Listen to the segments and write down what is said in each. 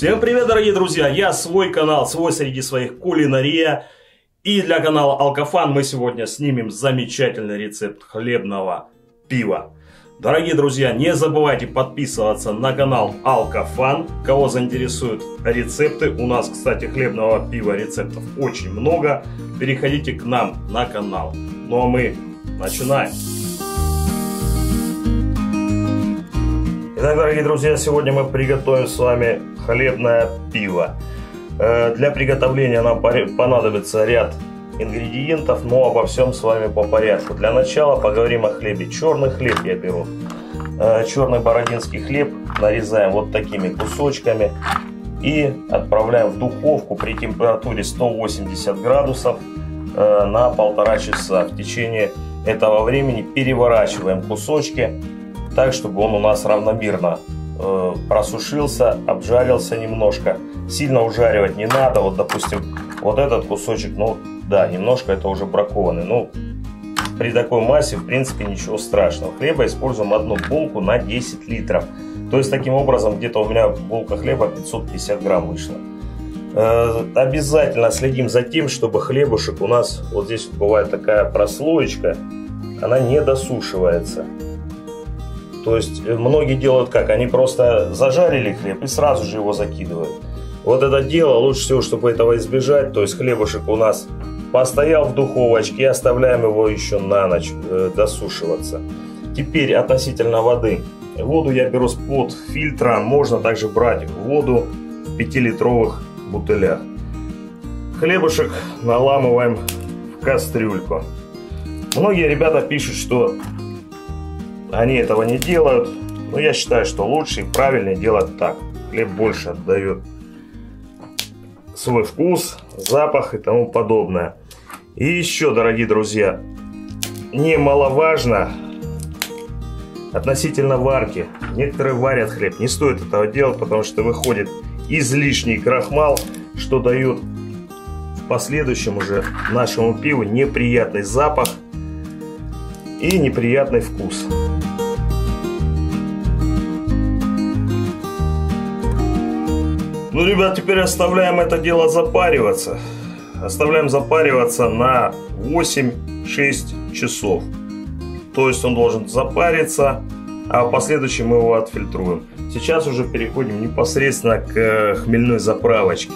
Всем привет, дорогие друзья! Я свой канал, свой среди своих кулинария. И для канала Алкофан мы сегодня снимем замечательный рецепт хлебного пива. Дорогие друзья, не забывайте подписываться на канал Алкофан. Кого заинтересуют рецепты, у нас, кстати, хлебного пива рецептов очень много. Переходите к нам на канал. Ну а мы начинаем. Итак, дорогие друзья, сегодня мы приготовим с вами хлебное пиво. Для приготовления нам понадобится ряд ингредиентов, но обо всем с вами по порядку. Для начала поговорим о хлебе. Черный хлеб я беру. Черный бородинский хлеб нарезаем вот такими кусочками и отправляем в духовку при температуре 180 градусов на 1,5 часа. В течение этого времени переворачиваем кусочки так, чтобы он у нас равномерно просушился, обжарился немножко. Сильно ужаривать не надо. Вот, допустим, вот этот кусочек, ну да, немножко это уже бракованный. Ну, при такой массе, в принципе, ничего страшного. Хлеба используем одну булку на 10 литров. То есть, таким образом, где-то у меня булка хлеба 550 грамм вышла. Обязательно следим за тем, чтобы хлебушек у нас, вот здесь бывает такая прослоечка, она не досушивается. То есть многие делают как? Они просто зажарили хлеб и сразу же его закидывают. Вот это дело лучше всего, чтобы этого избежать. То есть хлебушек у нас постоял в духовочке и оставляем его еще на ночь досушиваться. Теперь относительно воды. Воду я беру с-под фильтра. Можно также брать воду в 5-литровых бутылях. Хлебушек наламываем в кастрюльку. Многие ребята пишут, что они этого не делают, но я считаю, что лучше и правильнее делать так. Хлеб больше отдает свой вкус, запах и тому подобное. И еще, дорогие друзья, немаловажно относительно варки. Некоторые варят хлеб, не стоит этого делать, потому что выходит излишний крахмал, что дает в последующем уже нашему пиву неприятный запах и неприятный вкус. Ну, ребят, теперь оставляем это дело запариваться. Оставляем запариваться на 8-6 часов. То есть он должен запариться, а в последующем мы его отфильтруем. Сейчас уже переходим непосредственно к хмельной заправочке.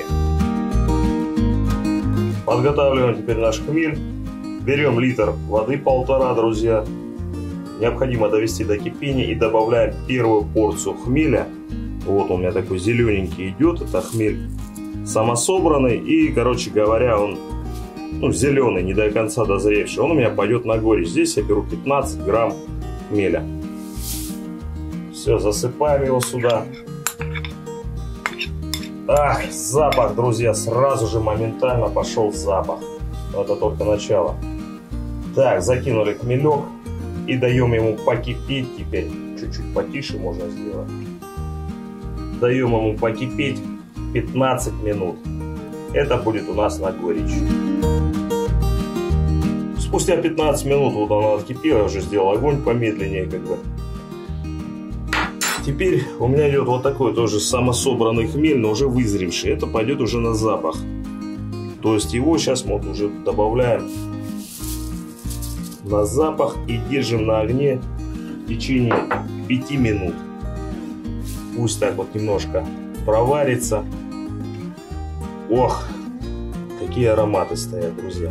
Подготавливаем теперь наш хмель. Берем литр воды 1,5, друзья. Необходимо довести до кипения и добавляем первую порцию хмеля. Вот у меня такой зелененький идет, это хмель самособранный. И, короче говоря, он зеленый, не до конца дозревший. Он у меня пойдет на горечь. Здесь я беру 15 грамм хмеля. Все, засыпаем его сюда. Ах, запах, друзья, сразу же моментально пошел запах. Это только начало. Так, закинули хмелек и даем ему покипеть теперь. Чуть-чуть потише можно сделать. Даем ему покипеть 15 минут. Это будет у нас на горечь. Спустя 15 минут вот она откипела, я уже сделал огонь помедленнее как бы. Теперь у меня идет вот такой тоже самособранный хмель, но уже вызревший. Это пойдет уже на запах. То есть его сейчас мы уже добавляем на запах и держим на огне в течение 5 минут. Пусть так вот немножко проварится. Ох, какие ароматы стоят, друзья.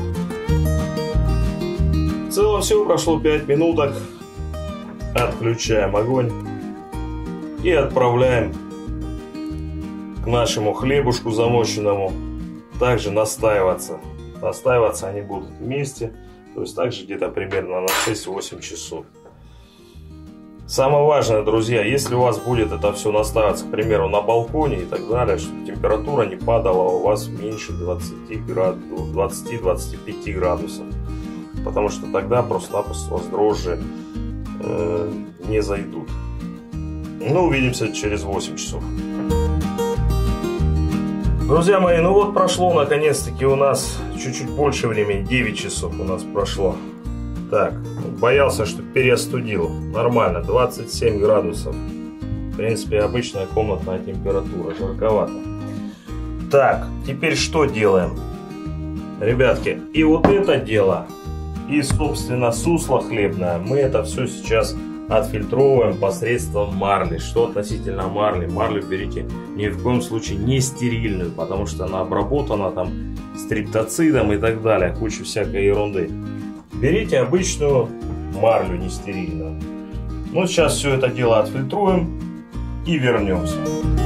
В целом все, прошло 5 минуток. Отключаем огонь и отправляем к нашему хлебушку замоченному также настаиваться. Настаиваться они будут вместе, то есть также где-то примерно на 6-8 часов. Самое важное, друзья, если у вас будет это все настаиваться, к примеру, на балконе и так далее, чтобы температура не падала у вас меньше 20-25 градусов. Потому что тогда просто-напросто у вас дрожжи не зайдут. Ну, увидимся через 8 часов. Друзья мои, ну вот прошло наконец-таки у нас чуть-чуть больше времени, 9 часов у нас прошло. Так, боялся, что переостудил. Нормально, 27 градусов. В принципе, обычная комнатная температура, жарковато. Так, теперь что делаем? Ребятки, и вот это дело, и, собственно, сусло хлебное, мы это все сейчас отфильтровываем посредством марли. Что относительно марли? Марлю берите ни в коем случае не стерильную, потому что она обработана там стриптоцидом и так далее, куча всякой ерунды. Берите обычную марлю, не стерильную. Ну, сейчас все это дело отфильтруем и вернемся.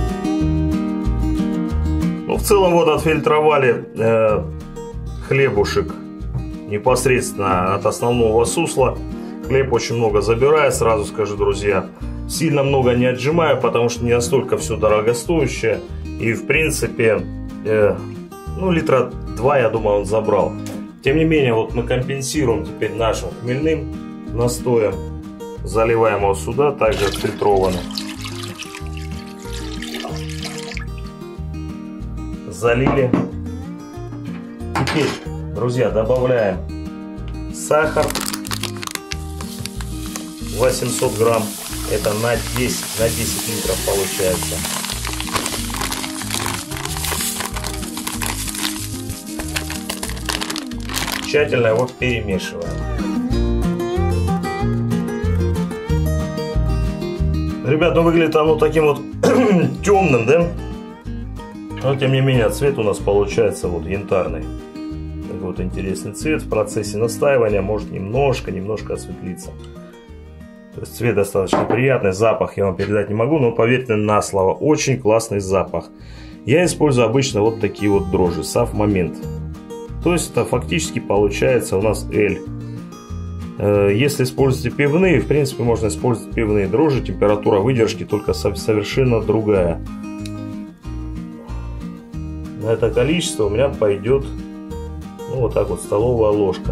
Ну, в целом, вот отфильтровали хлебушек непосредственно от основного сусла. Хлеб очень много забирает, сразу скажу, друзья. Сильно много не отжимаю, потому что не настолько все дорогостоящее. И, в принципе, ну, литра 2, я думаю, он забрал. Тем не менее, вот мы компенсируем теперь нашим хмельным настоем. Заливаем его сюда, также отфильтрованно. Залили. Теперь, друзья, добавляем сахар 800 грамм. Это на 10 литров получается. Тщательно его перемешиваем. Ребят, ну выглядит оно таким вот темным, да? Но тем не менее цвет у нас получается вот янтарный. Такой вот интересный цвет. В процессе настаивания может немножко осветлиться. То есть цвет достаточно приятный. Запах я вам передать не могу, но поверьте на слово, очень классный запах. Я использую обычно вот такие вот дрожжи, Сав Момент. То есть это фактически получается у нас эль. Если используете пивные, в принципе можно использовать пивные дрожжи. Температура выдержки только совершенно другая. На это количество у меня пойдет, ну, вот так вот, столовая ложка.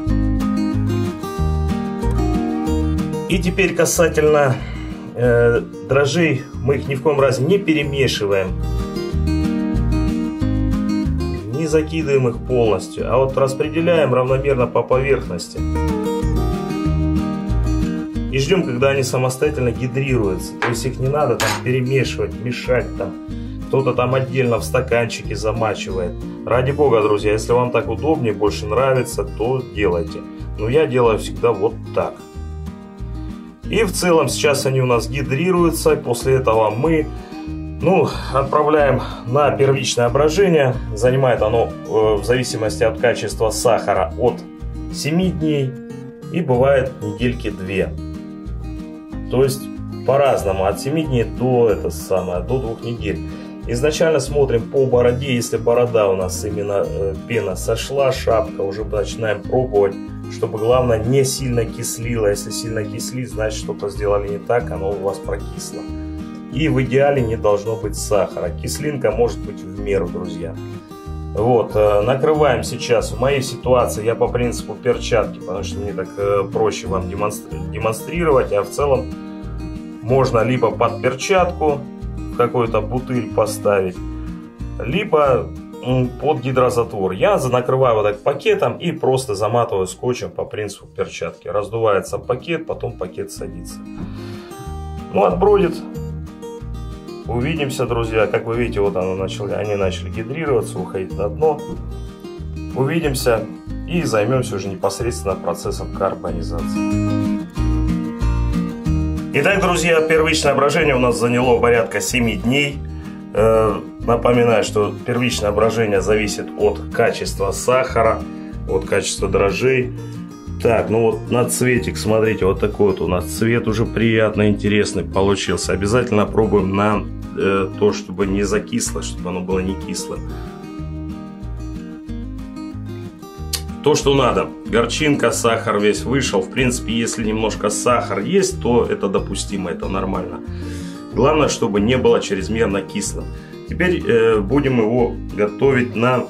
И теперь касательно дрожжей, мы их ни в коем разе не перемешиваем, не закидываем их полностью, а вот распределяем равномерно по поверхности. И ждем, когда они самостоятельно гидрируются. То есть их не надо там перемешивать, мешать там. Кто-то там отдельно в стаканчике замачивает. Ради бога, друзья, если вам так удобнее, больше нравится, то делайте. Но я делаю всегда вот так. И в целом сейчас они у нас гидрируются. После этого мы, ну, отправляем на первичное брожение. Занимает оно в зависимости от качества сахара от 7 дней. И бывает недельки 2. То есть по-разному. От 7 дней до 2 недель. Изначально смотрим по бороде. Если борода у нас именно пена сошла, шапка, уже начинаем пробовать, чтобы главное не сильно кислило. Если сильно кислит, значит что-то сделали не так, оно у вас прокисло. И в идеале не должно быть сахара. Кислинка может быть в меру, друзья. Вот, накрываем сейчас. В моей ситуации я по принципу перчатки, потому что мне так проще вам демонстрировать. А в целом можно либо под перчатку какой-то бутыль поставить, либо под гидрозатвор. Я накрываю вот так пакетом и просто заматываю скотчем по принципу перчатки. Раздувается пакет, потом пакет садится. Ну, отбродит. Увидимся, друзья. Как вы видите, вот они начали гидрироваться, уходить на дно. Увидимся и займемся уже непосредственно процессом карбонизации. Итак, друзья, первичное брожение у нас заняло порядка 7 дней. Напоминаю, что первичное брожение зависит от качества сахара, от качества дрожжей. Так, ну вот на цветик, смотрите, вот такой вот у нас цвет уже приятно, интересный получился. Обязательно пробуем на то, чтобы не закисло, чтобы оно было не кислым. То, что надо. Горчинка, сахар весь вышел. В принципе, если немножко сахар есть, то это допустимо, это нормально. Главное, чтобы не было чрезмерно кислым. Теперь будем его готовить на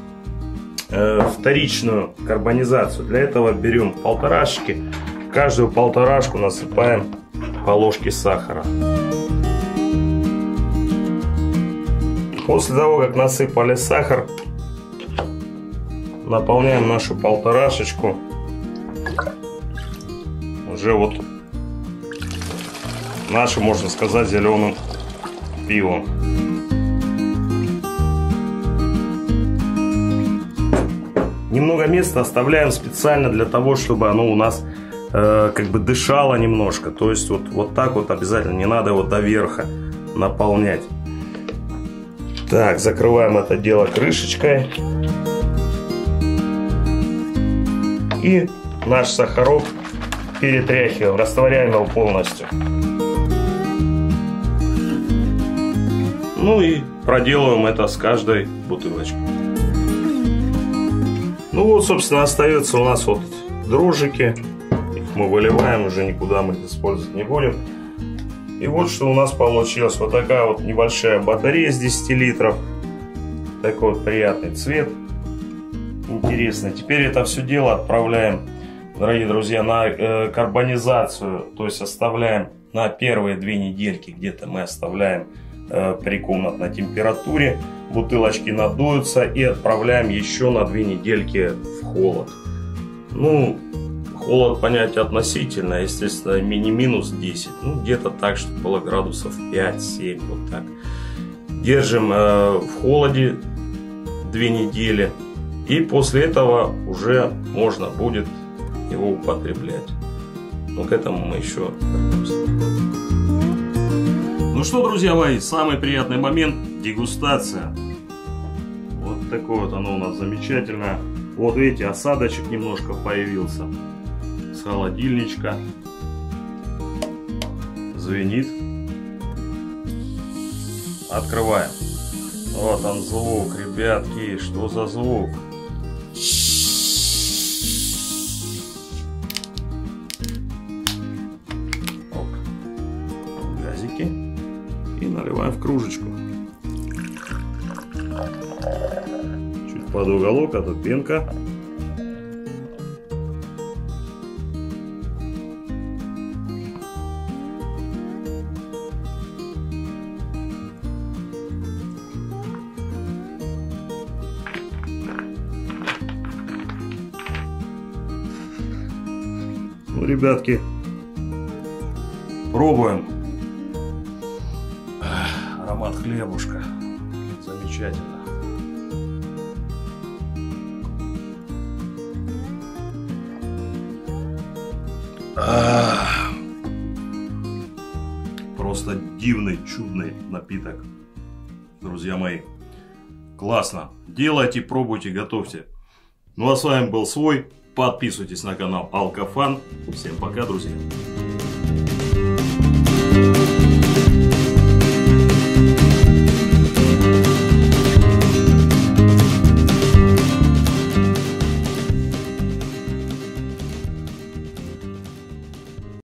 вторичную карбонизацию. Для этого берем полторашки. В каждую полторашку насыпаем по ложке сахара. После того, как насыпали сахар, наполняем нашу полторашечку уже вот нашим, можно сказать, зеленым пивом. Немного места оставляем специально для того, чтобы оно у нас как бы дышало немножко. То есть вот так вот обязательно, не надо его до верха наполнять. Так, закрываем это дело крышечкой. И наш сахарок перетряхиваем, растворяем его полностью. Ну и проделываем это с каждой бутылочкой. Ну вот, собственно, остается у нас вот дрожжики. Их мы выливаем, уже никуда мы их использовать не будем. И вот что у нас получилось. Вот такая вот небольшая батарея с 10 литров. Такой вот приятный цвет. Интересно. Теперь это все дело отправляем, дорогие друзья, на карбонизацию. То есть оставляем на первые 2 недельки, где-то мы оставляем при комнатной температуре. Бутылочки надуются и отправляем еще на 2 недельки в холод. Ну, холод понятие относительно, естественно, минус 10. Ну, где-то так, чтобы было градусов 5-7, вот так. Держим в холоде 2 недели. И после этого уже можно будет его употреблять. Но к этому мы еще вернемся. Ну что, друзья мои, самый приятный момент — дегустация. Вот такое вот оно у нас замечательное. Вот видите, осадочек немножко появился с холодильничка. Звенит. Открываем. Вот он звук, ребятки, что за звук? Газики. И наливаем в кружечку. Чуть под уголок, а то пенка. Ну, ребятки, пробуем. Аромат хлебушка. Замечательно. Просто дивный, чудный напиток, друзья мои. Классно. Делайте, пробуйте, готовьте. Ну а с вами был Свой. Подписывайтесь на канал Алкофан. Всем пока, друзья.